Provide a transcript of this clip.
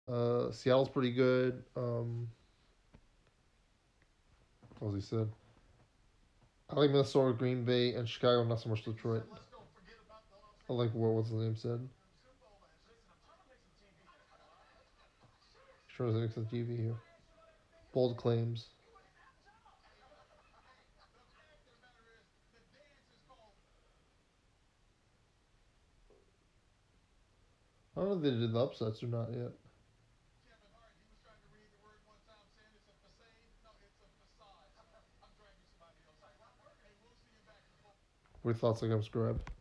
Seattle's pretty good. What was he said? I like Minnesota, Green Bay, and Chicago. Not so much Detroit. I like what's the name said. Sure doesn't make sense TV here. Bold claims. I don't know if they did the upsets or not yet. What are your thoughts on Gum's grab?